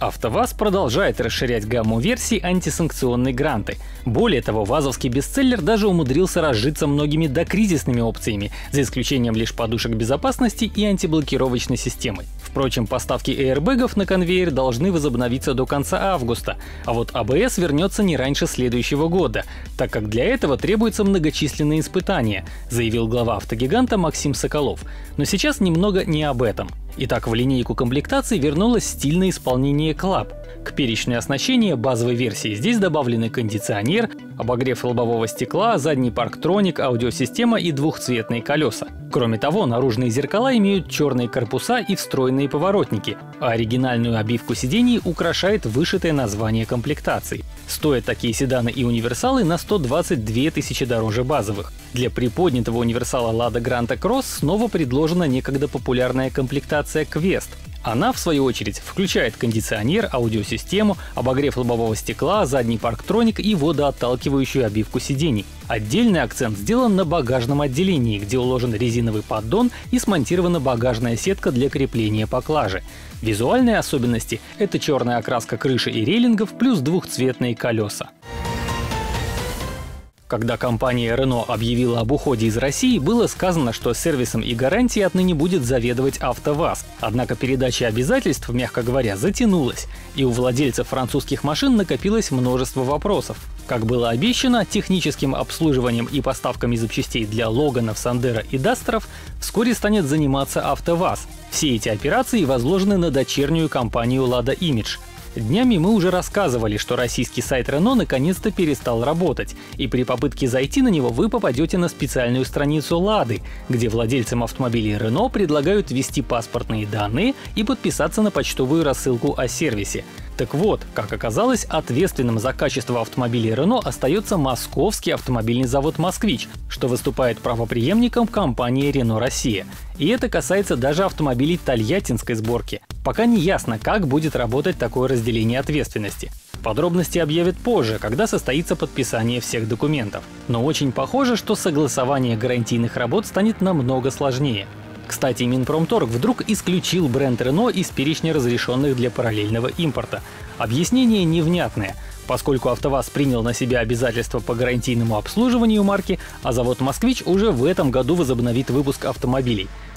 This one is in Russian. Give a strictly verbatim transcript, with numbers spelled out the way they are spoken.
АвтоВАЗ продолжает расширять гамму версий антисанкционной гранты. Более того, вазовский бестселлер даже умудрился разжиться многими докризисными опциями, за исключением лишь подушек безопасности и антиблокировочной системы. Впрочем, поставки эйрбэгов на конвейер должны возобновиться до конца августа, а вот АБС вернется не раньше следующего года, так как для этого требуются многочисленные испытания, заявил глава автогиганта Максим Соколов. Но сейчас немного не об этом. Итак, в линейку комплектаций вернулось стильное исполнение Club. К перечню оснащения базовой версии здесь добавлены кондиционер, обогрев лобового стекла, задний парктроник, аудиосистема и двухцветные колеса. Кроме того, наружные зеркала имеют черные корпуса и встроенные поворотники, а оригинальную обивку сидений украшает вышитое название комплектаций. Стоят такие седаны и универсалы на сто двадцать две тысячи дороже базовых. Для приподнятого универсала Lada Granta Cross снова предложена некогда популярная комплектация Quest. Она, в свою очередь, включает кондиционер, аудиосистему, обогрев лобового стекла, задний парктроник и водоотталкивающую обивку сидений. Отдельный акцент сделан на багажном отделении, где уложен резиновый поддон и смонтирована багажная сетка для крепления поклажи. Визуальные особенности — это черная окраска крыши и рейлингов плюс двухцветные колеса. Когда компания Renault объявила об уходе из России, было сказано, что сервисом и гарантией отныне будет заведовать АвтоВАЗ. Однако передача обязательств, мягко говоря, затянулась, и у владельцев французских машин накопилось множество вопросов. Как было обещано, техническим обслуживанием и поставками запчастей для Логанов, Сандеро и Дастеров вскоре станет заниматься АвтоВАЗ. Все эти операции возложены на дочернюю компанию Lada Image. Днями мы уже рассказывали, что российский сайт Renault наконец-то перестал работать, и при попытке зайти на него вы попадете на специальную страницу Lada, где владельцам автомобилей Renault предлагают ввести паспортные данные и подписаться на почтовую рассылку о сервисе. Так вот, как оказалось, ответственным за качество автомобилей Renault остается московский автомобильный завод «Москвич», что выступает правопреемником компании Renault Россия. И это касается даже автомобилей тольяттинской сборки. Пока не ясно, как будет работать такое разделение ответственности. Подробности объявят позже, когда состоится подписание всех документов. Но очень похоже, что согласование гарантийных работ станет намного сложнее. Кстати, Минпромторг вдруг исключил бренд Renault из перечня разрешенных для параллельного импорта. Объяснение невнятное, поскольку АвтоВАЗ принял на себя обязательства по гарантийному обслуживанию марки, а завод «Москвич» уже в этом году возобновит выпуск автомобилей.